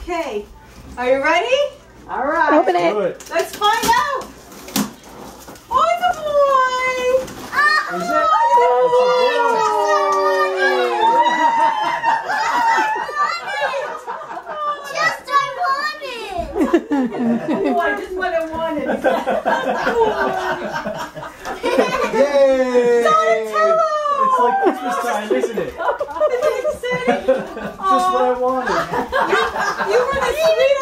Okay. Are you ready? All right. Open Do it. it. Let's find out. Oh, it's a boy. Is it? Just I want it. Oh, I just what I wanted. Yay! Donatello! It's like Christmas time, isn't it? Isn't it exciting? Just what I wanted. You were the